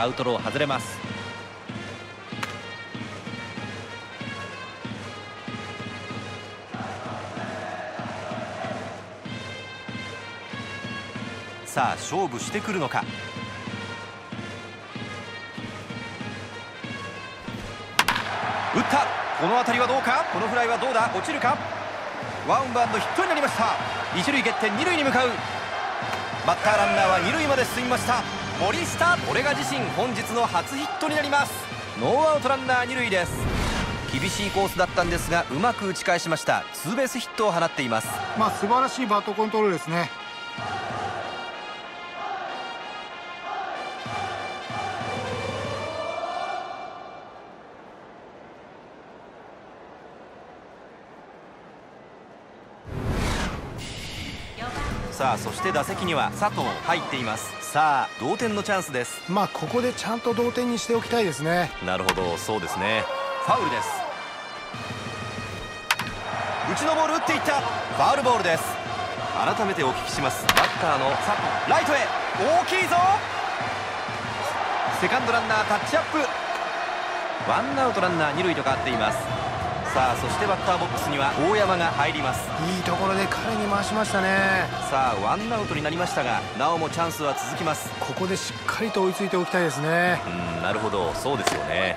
アウトロー外れます。さあ勝負してくるのか。打った。この当たりはどうか。このフライはどうだ。落ちるか。ワンバウンドヒットになりました。一塁蹴って二塁に向かう。バッターランナーは二塁まで進みました。森下、これが自身本日の初ヒットになります。ノーアウトランナー二塁です。厳しいコースだったんですがうまく打ち返しました。ツーベースヒットを放っています。 素晴らしいバットコントロールですね。 さあそして打席には佐藤入っています。さあ同点のチャンスです。 ここでちゃんと同点にしておきたいですね。 なるほど、そうですね。ファウルです。内のボール打っていった。ファウルボールです。改めてお聞きします。バッターの佐藤、ライトへ大きいぞ。セカンドランナータッチアップ。ワンアウトランナー二塁と変わっています。さあそしてバッターボックスには大山が入ります。 いいところで彼に回しましたね。 さあワンアウトになりましたがなおもチャンスは続きます。 ここでしっかりと追いついておきたいですね。 なるほど、そうですよね。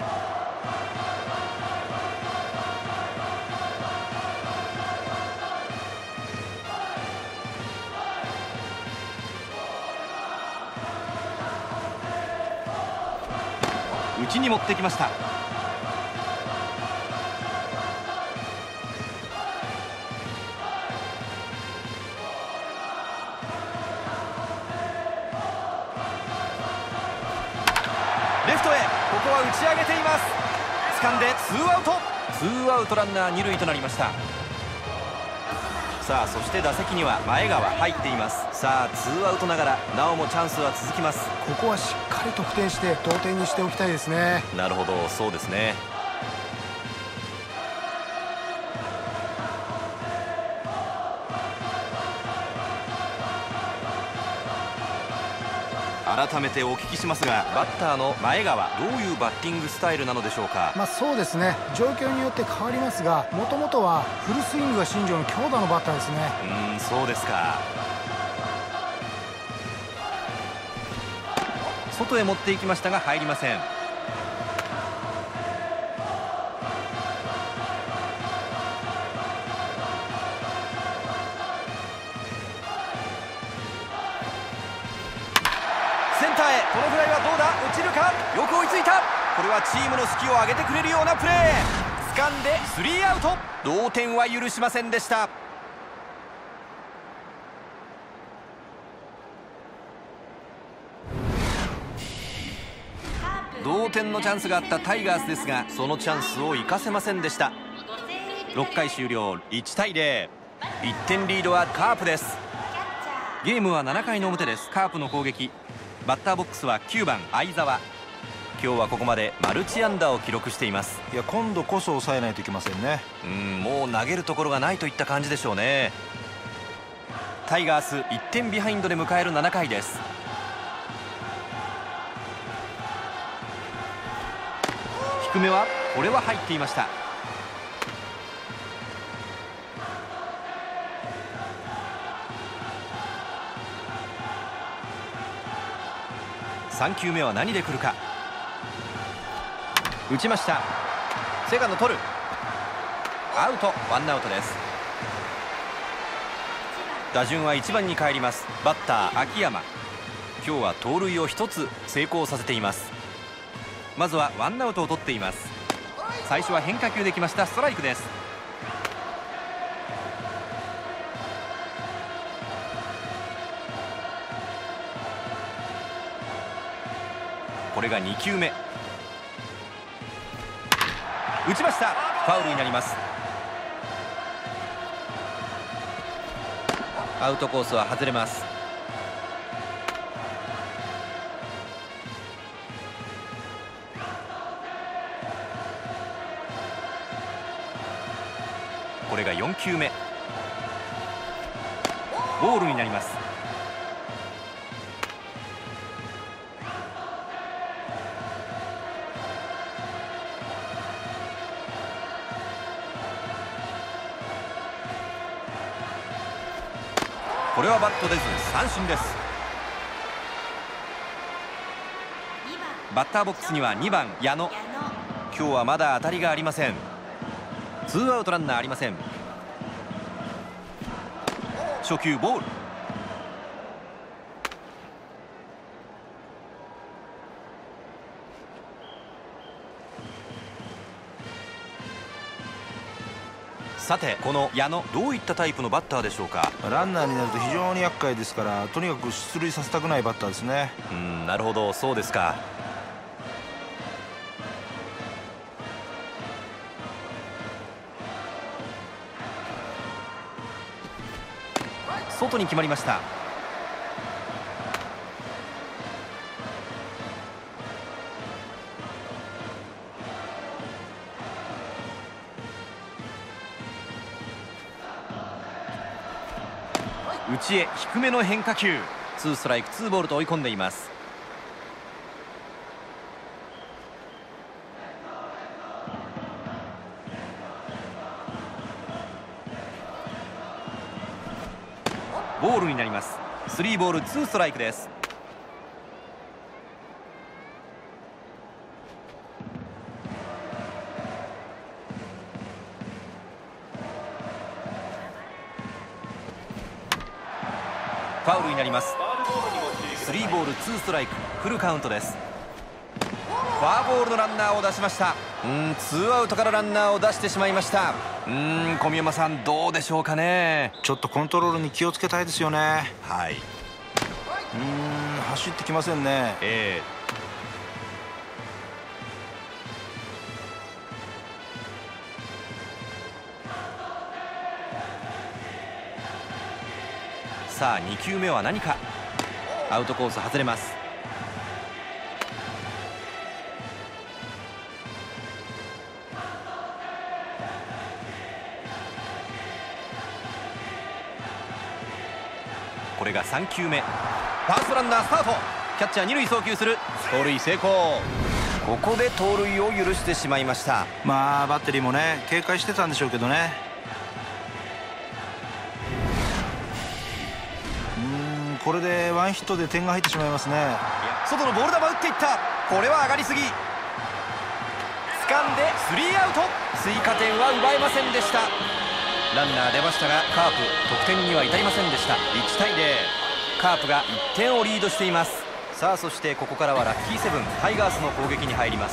内に持ってきました。レフトへ、ここは打ち上げています。掴んでツーアウト。ツーアウトランナー二塁となりました。さあそして打席には前川入っています。さあツーアウトながらなおもチャンスは続きます。 ここはしっかり得点して同点にしておきたいですね。 なるほど、そうですね。改めてお聞きしますがバッターの前川どういうバッティングスタイルなのでしょうか。 そうですね、状況によって変わりますがもともとはフルスイングが身上の強打のバッターですね。 そうですか。外へ持っていきましたが入りません。センターへ、このフライはどうだ。落ちるか。よく追いついた。これはチームの士気を上げてくれるようなプレー。掴んでスリーアウト。同点は許しませんでした。同点のチャンスがあったタイガースですがそのチャンスを生かせませんでした。6回終了、1対0。1点リードはカープです。ゲームは7回の表です。カープの攻撃。バッターボックスは9番相澤。今日はここまでマルチ安打を記録しています。 今度こそ抑えないといけませんね。 もう投げるところがないといった感じでしょうね。タイガース1点ビハインドで迎える7回です。低めはこれは入っていました。3球目は何で来るか。打ちました。セカンド取る。アウト。ワンアウトです。打順は1番に帰ります。バッター秋山。今日は盗塁を1つ成功させています。まずはワンアウトを取っています。最初は変化球できました。ストライクです。これが2球目。打ちました。ファウルになります。アウトコースは外れます。これが4球目。ボールになります。 これはバット出ず三振です。バッターボックスには2番矢野。今日はまだ当たりがありません。ツーアウトランナーありません。初球ボール。さてこの矢野、どういったタイプのバッターでしょうか。 ランナーになると非常に厄介ですから、とにかく出塁させたくないバッターですね。 なるほど、そうですか。外に決まりました。内へ低めの変化球。ツーストライクツーボールと追い込んでいます。ボールになります。スリーボールツーストライクです。ファウルになります。スリーボールツーストライク、フルカウントです。フォアボールのランナーを出しました。ツーアウトからランナーを出してしまいました。小宮山さん、どうでしょうかね。 ちょっとコントロールに気をつけたいですよね。 はい。 走ってきませんね。 さあ2球目は何か。アウトコース外れます。これが3球目。ファーストランナースタート。キャッチャー二塁送球する。盗塁成功。ここで盗塁を許してしまいました。 バッテリーもね警戒してたんでしょうけどね。これでワンヒットで点が入ってしまいますね。 外のボール球打っていった。これは上がりすぎ。掴んでスリーアウト。追加点は奪えませんでした。ランナー出ましたがカープ得点には至りませんでした。1対0。カープが1点をリードしています。さあそしてここからはラッキーセブンタイガースの攻撃に入ります。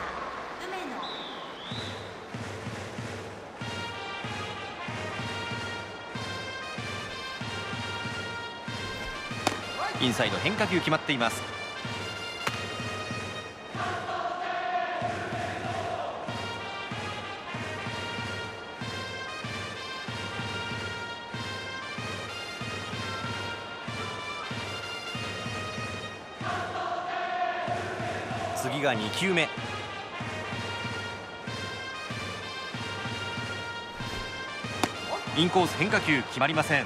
インサイド変化球決まっています。次が2球目。インコース変化球決まりません。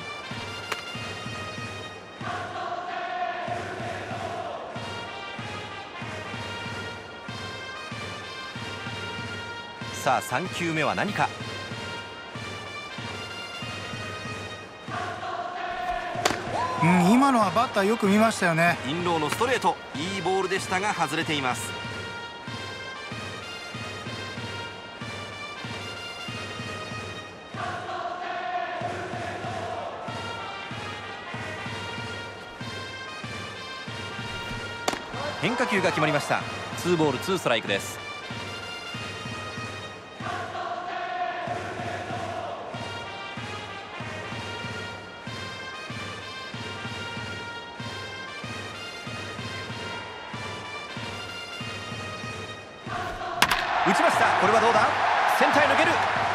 さあ3球目は何か。 今のはバッターよく見ましたよね。 インローのストレート、いいボールでしたが外れています。変化球が決まりました。ツーボールツーストライクです。打ちました。これはどうだ。センターへ抜ける。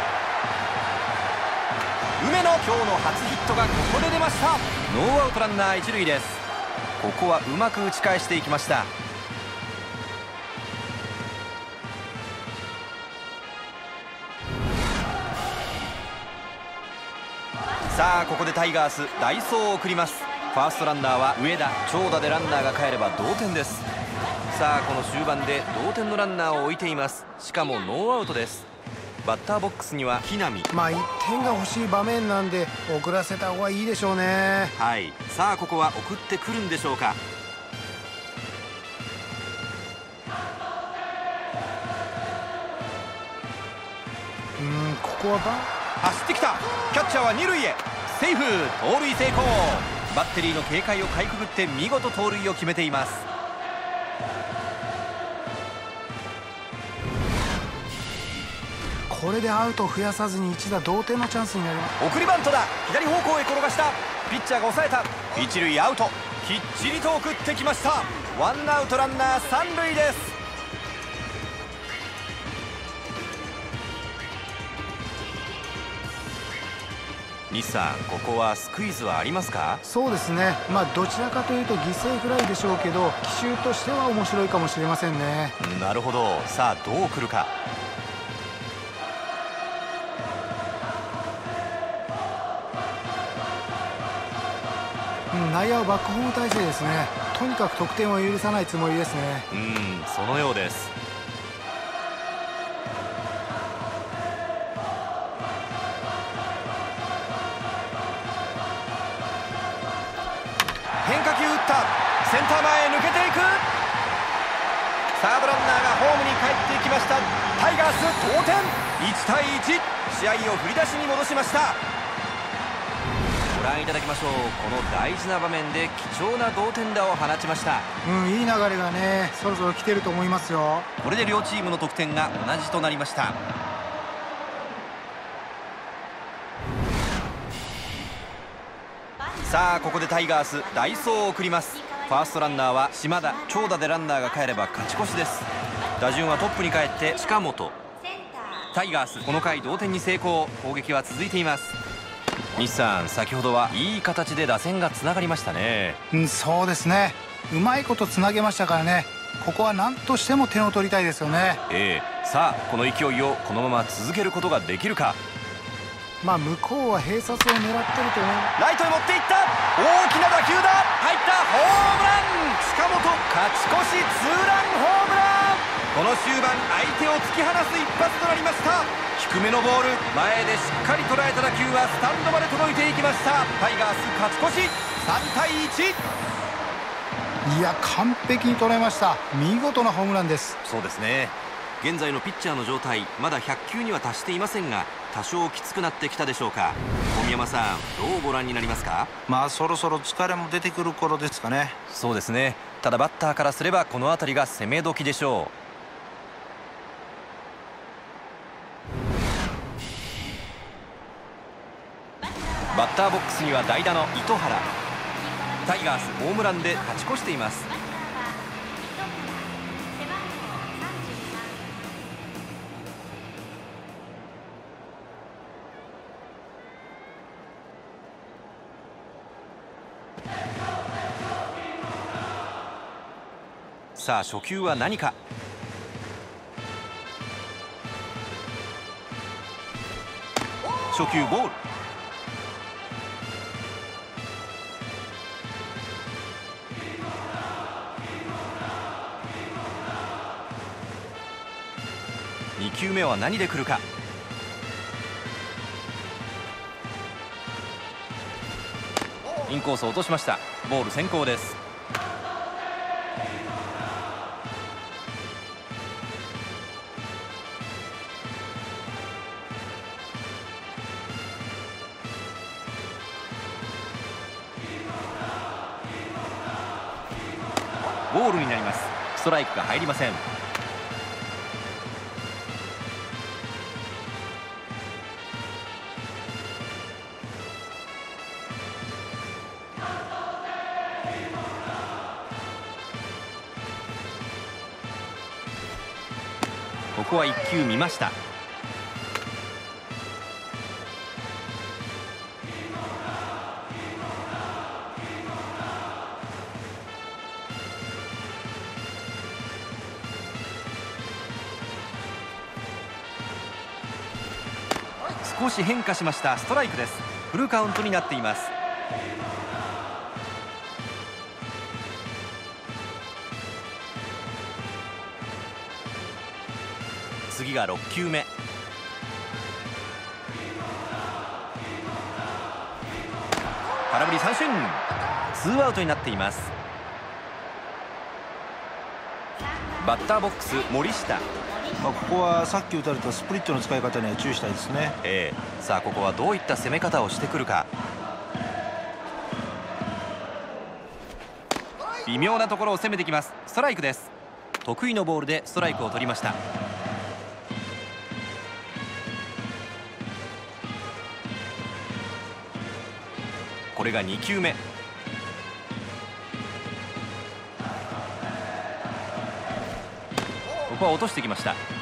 梅野、今日の初ヒットがここで出ました。ノーアウトランナー一塁です。ここはうまく打ち返していきました。さあここでタイガース代走を送ります。ファーストランナーは上田、長打でランナーが帰れば同点です。さあこの終盤で同点のランナーを置いています。しかもノーアウトです。 バッターボックスには木浪。 まあ1点が欲しい場面なんで送らせた方がいいでしょうね。 はい、さあここは送ってくるんでしょうか。 ここは走ってきた。キャッチャーは二塁へ。セーフ。盗塁成功。バッテリーの警戒をかいくぐって見事盗塁を決めています。 これでアウトを増やさずに一打同点のチャンスになります。 送りバントだ。左方向へ転がした。ピッチャーが抑えた。一塁アウト。きっちりと送ってきました。ワンアウトランナー三塁です。西さん、ここはスクイズはありますか？ そうですね、まあどちらかというと犠牲フライでしょうけど、奇襲としては面白いかもしれませんね。 なるほど。さあどう来るか。 内野はバックホーム体制ですね。とにかく得点を許さないつもりですね。 そのようです。変化球打った。センター前へ抜けていく。サードランナーがホームに帰っていきました。タイガース同点。1対1。試合を振り出しに戻しました。ご覧いただきましょう。この大事な場面で貴重な同点打を放ちました。 いい流れがね、そろそろ来てると思いますよ。 これで両チームの得点が同じとなりました。さあここでタイガース代走を送ります。ファーストランナーは島田。長打でランナーが帰れば勝ち越しです。打順はトップに帰って近本。タイガースこの回同点に成功。攻撃は続いています。西さん、先ほどはいい形で打線がつながりましたね。 そうですね、うまいことつなげましたからね。ここは何としても点を取りたいですよね。 さあこの勢いをこのまま続けることができるか。 まあ向こうは併殺を狙ってると思う。 ライトへ持っていった。大きな打球だ。入った。ホームラン。近本勝ち越しツーランホームラン。この終盤相手を突き放す一発となりました。低めのボール前でしっかり捉えた打球はスタンドまで届いていきました。タイガース勝ち越し3対1。 いや完璧に捉えました。見事なホームランです。 そうですね。現在のピッチャーの状態まだ100球には達していませんが、多少きつくなってきたでしょうか。小宮山さん、どうご覧になりますか？ まあそろそろ疲れも出てくる頃ですかね。 そうですね。ただバッターからすればこの辺りが攻め時でしょう。バッターボックスには代打の糸原。タイガースホームランで勝ち越しています。さあ初球は何か。初球ボール。2球目は何で来るか。インコースを落としました。ボール先行です。ボールになります。ストライクが入りません。ここは1球見ました。少し変化しました。ストライクです。フルカウントになっています。次が6球目。 空振り三振。ツーアウトになっています。バッターボックス森下。 ここはさっき打たれたスプリットの使い方には注意したいですね。 さあここはどういった攻め方をしてくるか。微妙なところを攻めてきます。ストライクです。得意のボールでストライクを取りました。これが2球目。ここは落としてきました。